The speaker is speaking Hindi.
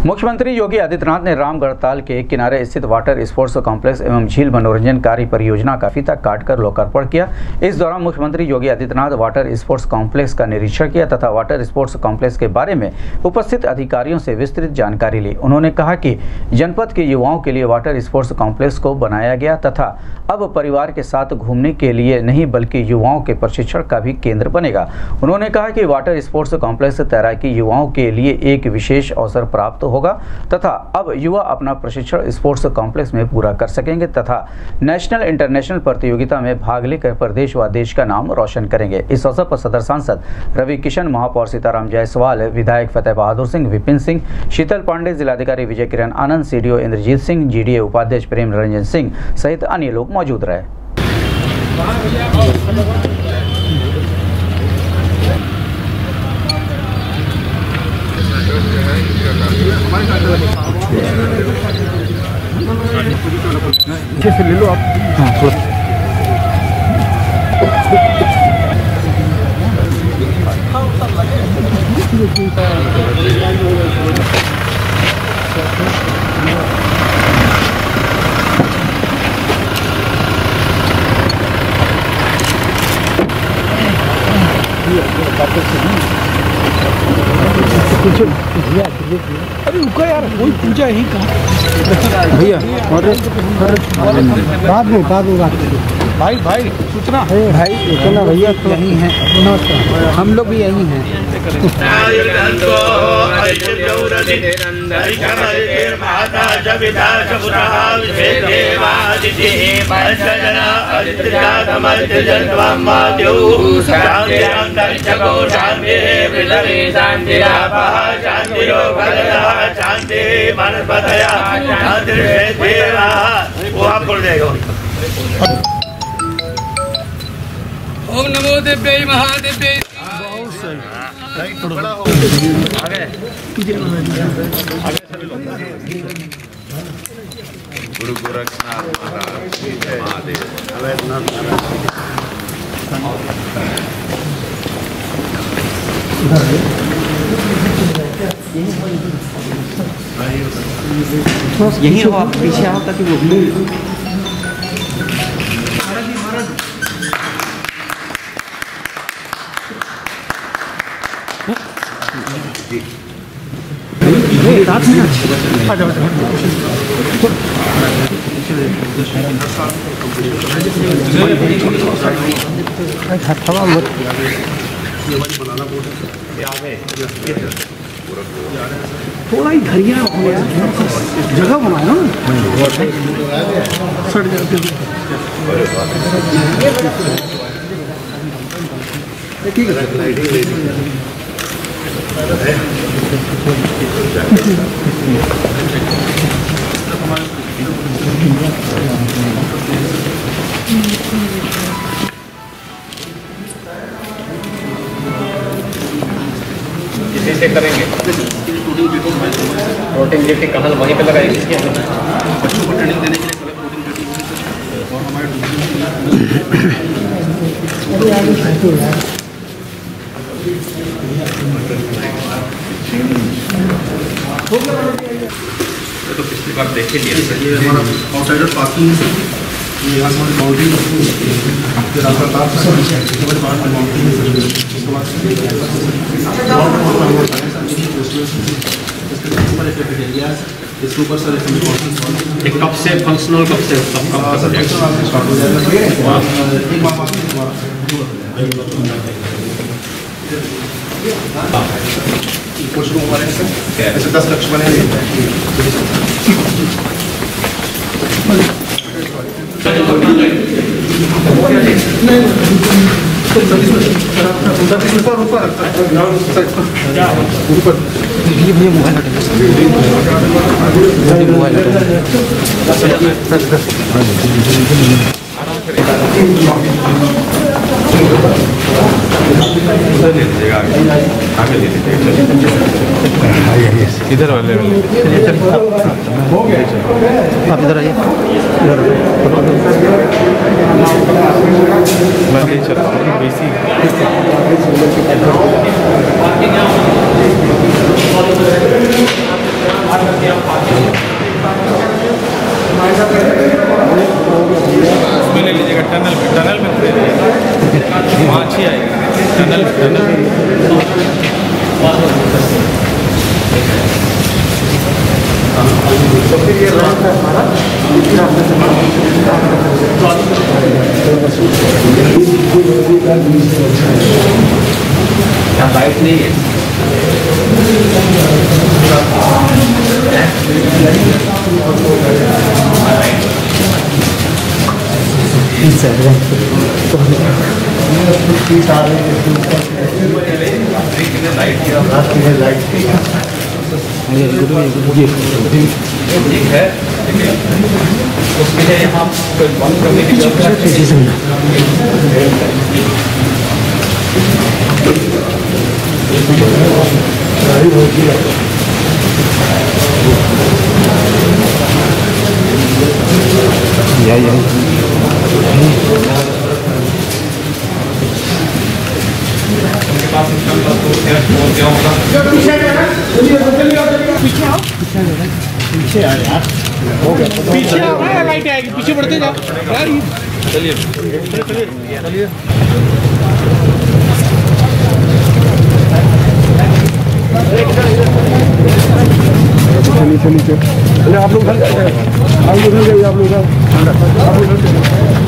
मुख्यमंत्री योगी आदित्यनाथ ने रामगढ़ ताल के किनारे स्थित वाटर स्पोर्ट्स कॉम्प्लेक्स एवं झील मनोरंजनकारी परियोजना का फीता काटकर लोकार्पण किया। इस दौरान मुख्यमंत्री Yogi Adityanath water sports complex का निरीक्षण किया तथा वाटर स्पोर्ट्स कॉम्प्लेक्स के बारे में उपस्थित अधिकारियों से विस्तृत जानकारी ली। उन्होंने कहा कि जनपद के युवाओं के लिए वाटर स्पोर्ट्स कॉम्प्लेक्स को बनाया गया तथा अब परिवार के साथ घूमने के लिए नहीं बल्कि युवाओं के प्रशिक्षण का भी केंद्र बनेगा। उन्होंने कहा कि वाटर स्पोर्ट्स कॉम्प्लेक्स तैराकी युवाओं के लिए एक विशेष अवसर प्राप्त होगा तथा अब युवा अपना प्रशिक्षण स्पोर्ट्स कॉम्प्लेक्स में पूरा कर सकेंगे तथा नेशनल इंटरनेशनल प्रतियोगिता में भाग लेकर प्रदेश व देश का नाम रोशन करेंगे। इस अवसर पर सदर सांसद रवि किशन, महापौर सीताराम जायसवाल, विधायक फतेह बहादुर सिंह, विपिन सिंह, शीतल पांडे, जिलाधिकारी विजय किरण आनंद, सीडीओ इंद्रजीत सिंह, जीडीए उपाध्यक्ष प्रेम रंजन सिंह सहित अन्य लोग मौजूद रहे। से ले लो आप। हाँ, थोड़ा अरे रुको यार, कोई पूजा यही कहा भैया बाद में भाई सूचना भाई इतना भैया यही है, हम लोग भी यही हैं। वो आप बोल देगा। ओम नमो देव्यै महादेव्यै। गुरु गोरखनाथ महादेव। यही हो, आप पीछे आओ ताकि वो थोड़ा ही धरिया जगह बनाया सड़ जाते ठीक है। इसी से करेंगे प्रोटीन जेटी कहाँ वहीं पे लगाएंगे बच्चों को ट्रेनिंग देने के लिए प्रोटीन जेटी और हमारे तो पिछली बार देख लिया सर। ये हमारा आउटसाइडर पार्किंग है सर। ये यहाँ हमारी बाउंड्री फिर आपका कार हमारे बाहर बाउंड्री है सर। उसके बाद इसके ऊपर सर एक कब से फंक्शनल कब से स्टार्ट हो जाएगा। कुछ लोग हमारे ऐसे 10 लक्ष्य बने इधर वाले आप इधर आइए। मैं नहीं चल रहा हूँ बेसी टनल में वहाँ अच्छी आएगी टनल तो फिर ये लाइट नहीं है ठीक है उसके लिए यहाँ बंद करने की पीछे आ यार हो गया पीछे लाइट आएगी पीछे बढ़ते जाओ चलिए चलिए चलिए आप लोग उधर जाइए आप लोग उधर